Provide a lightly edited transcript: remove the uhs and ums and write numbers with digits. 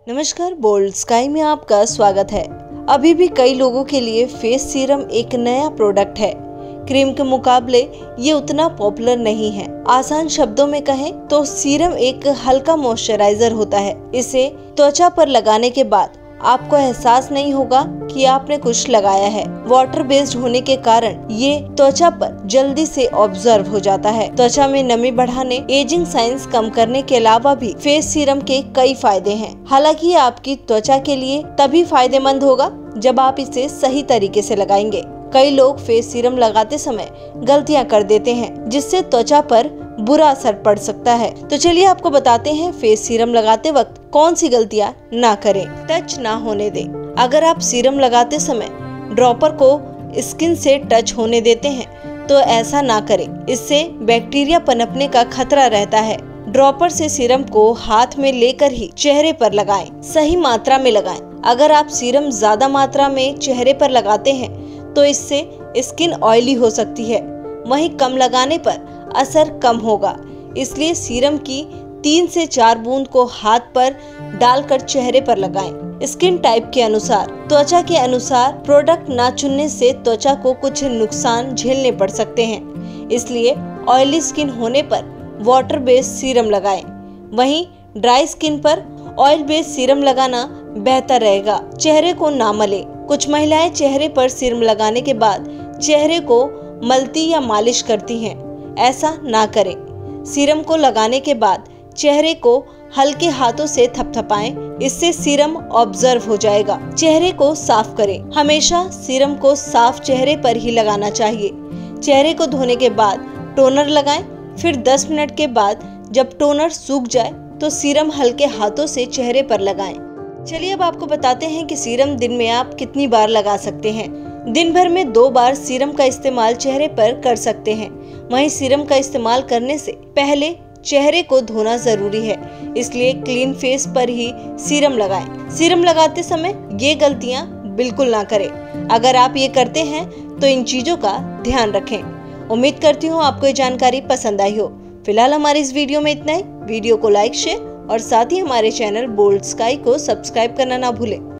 नमस्कार, bold sky में आपका स्वागत है। अभी भी कई लोगों के लिए फेस सीरम एक नया प्रोडक्ट है। क्रीम के मुकाबले ये उतना पॉपुलर नहीं है। आसान शब्दों में कहें तो सीरम एक हल्का मॉइस्चराइजर होता है। इसे त्वचा पर लगाने के बाद आपको एहसास नहीं होगा कि आपने कुछ लगाया है। वाटर बेस्ड होने के कारण ये त्वचा पर जल्दी से ऑब्जर्व हो जाता है। त्वचा में नमी बढ़ाने, एजिंग साइंस कम करने के अलावा भी फेस सीरम के कई फायदे हैं। हालांकि ये आपकी त्वचा के लिए तभी फायदेमंद होगा जब आप इसे सही तरीके से लगाएंगे। कई लोग फेस सीरम लगाते समय गलतियां कर देते हैं, जिससे त्वचा पर बुरा असर पड़ सकता है। तो चलिए आपको बताते हैं फेस सीरम लगाते वक्त कौन सी गलतियां ना करें। टच ना होने दें। अगर आप सीरम लगाते समय ड्रॉपर को स्किन से टच होने देते हैं तो ऐसा ना करें। इससे बैक्टीरिया पनपने का खतरा रहता है। ड्रॉपर से सीरम को हाथ में लेकर ही चेहरे पर लगाएं। सही मात्रा में लगाएं। अगर आप सीरम ज्यादा मात्रा में चेहरे पर लगाते हैं तो इससे स्किन ऑयली हो सकती है। वहीं कम लगाने पर असर कम होगा। इसलिए सीरम की 3 से 4 बूंद को हाथ पर डालकर चेहरे पर लगाएं। स्किन टाइप के अनुसार, त्वचा के अनुसार प्रोडक्ट ना चुनने से त्वचा को कुछ नुकसान झेलने पड़ सकते हैं। इसलिए ऑयली स्किन होने पर वाटर बेस्ड सीरम लगाएं। वहीं ड्राई स्किन पर ऑयल बेस्ड सीरम लगाना बेहतर रहेगा। चेहरे को ना मलें। कुछ महिलाएं चेहरे पर सीरम लगाने के बाद चेहरे को मलती या मालिश करती हैं। ऐसा ना करें। सीरम को लगाने के बाद चेहरे को हल्के हाथों से थपथपाएं। इससे सीरम ऑब्जर्व हो जाएगा। चेहरे को साफ करें। हमेशा सीरम को साफ चेहरे पर ही लगाना चाहिए। चेहरे को धोने के बाद टोनर लगाएं। फिर 10 मिनट के बाद जब टोनर सूख जाए तो सीरम हल्के हाथों से चेहरे पर लगाएं। चलिए अब आपको बताते हैं कि सीरम दिन में आप कितनी बार लगा सकते हैं। दिन भर में 2 बार सीरम का इस्तेमाल चेहरे पर कर सकते हैं। वहीं सीरम का इस्तेमाल करने से पहले चेहरे को धोना जरूरी है, इसलिए क्लीन फेस पर ही सीरम लगाएं। सीरम लगाते समय ये गलतियां बिल्कुल ना करें। अगर आप ये करते हैं तो इन चीजों का ध्यान रखें। उम्मीद करती हूँ आपको ये जानकारी पसंद आई हो। फिलहाल हमारे इस वीडियो में इतना ही। वीडियो को लाइक, शेयर और साथ ही हमारे चैनल बोल्ड स्काई को सब्सक्राइब करना ना भूलें।